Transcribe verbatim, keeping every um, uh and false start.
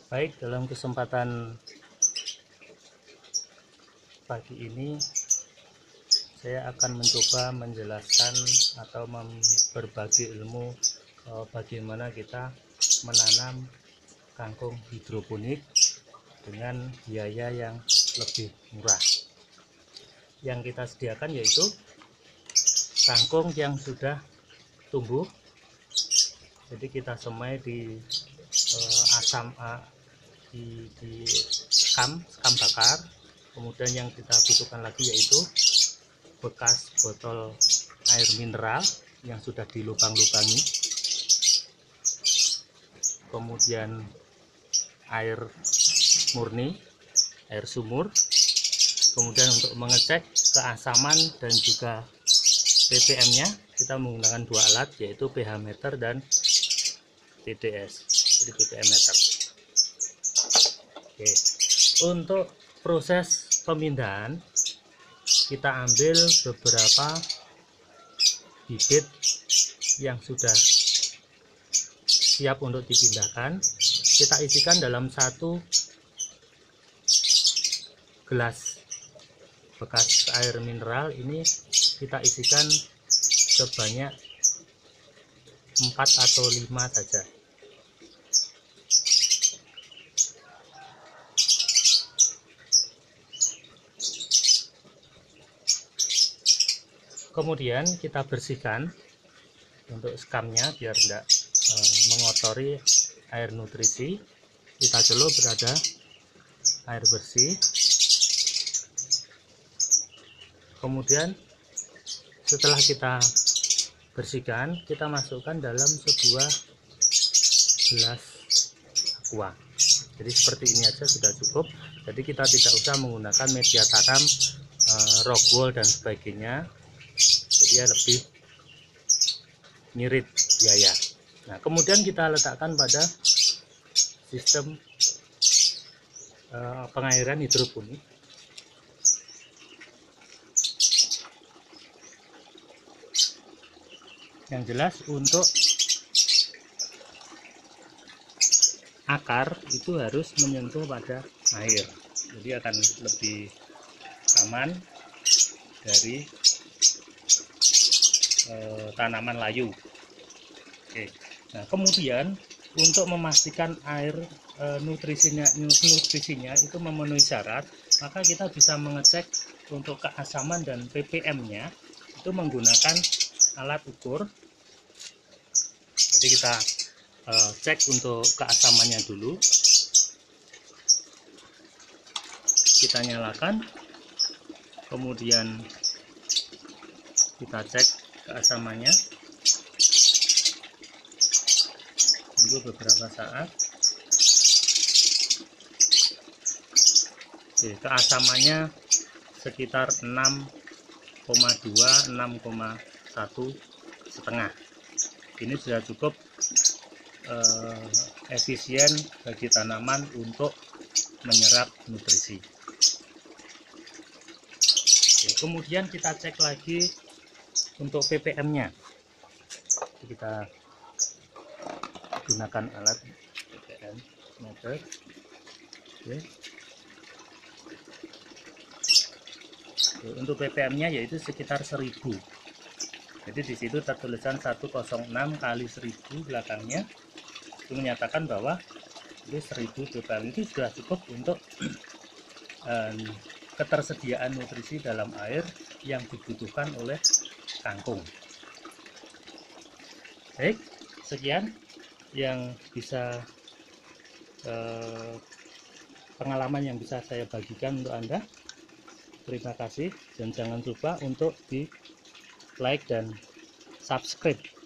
Baik, dalam kesempatan pagi ini saya akan mencoba menjelaskan atau berbagi ilmu eh, bagaimana kita menanam kangkung hidroponik dengan biaya yang lebih murah. Yang kita sediakan yaitu kangkung yang sudah tumbuh, jadi kita semai di eh, asam eh, di, di sekam sekam bakar. Kemudian yang kita butuhkan lagi yaitu bekas botol air mineral yang sudah dilubang-lubangi, kemudian air murni, air sumur. Kemudian untuk mengecek keasaman dan juga P P M nya kita menggunakan dua alat, yaitu pH meter dan T D S, jadi P P M meter. Oke, untuk proses pemindahan kita ambil beberapa bibit yang sudah siap untuk dipindahkan, kita isikan dalam satu gelas bekas air mineral. Ini kita isikan sebanyak empat atau lima saja. Kemudian kita bersihkan untuk skamnya biar tidak e, mengotori air nutrisi. Kita celup berada air bersih. Kemudian setelah kita bersihkan, kita masukkan dalam sebuah gelas aqua. Jadi seperti ini aja sudah cukup. Jadi kita tidak usah menggunakan media tanam e, rock wool dan sebagainya. Jadi ya lebih ngirit biaya. Nah, kemudian kita letakkan pada sistem uh, pengairan hidroponik. Yang jelas untuk akar itu harus menyentuh pada air, jadi akan lebih aman dari Eh, tanaman layu. Oke. Nah, kemudian untuk memastikan air eh, nutrisinya nutrisinya itu memenuhi syarat, maka kita bisa mengecek untuk keasaman dan P P M nya itu menggunakan alat ukur. Jadi kita eh, cek untuk keasamannya dulu. Kita nyalakan, kemudian kita cek keasamannya, tunggu beberapa saat. Oke, keasamannya sekitar enam koma dua enam koma satu setengah. Ini sudah cukup eh, efisien bagi tanaman untuk menyerap nutrisi. Oke, kemudian kita cek lagi untuk P P M nya. Kita gunakan alat P P M meter. Oke. Oke, untuk P P M nya yaitu sekitar seribu. Jadi di situ tertulisan seratus enam kali seribu belakangnya, itu menyatakan bahwa itu seribu P P M itu sudah cukup untuk um, ketersediaan nutrisi dalam air yang dibutuhkan oleh kangkung. Baik, sekian yang bisa eh, pengalaman yang bisa saya bagikan untuk Anda. Terima kasih dan jangan lupa untuk di like dan subscribe.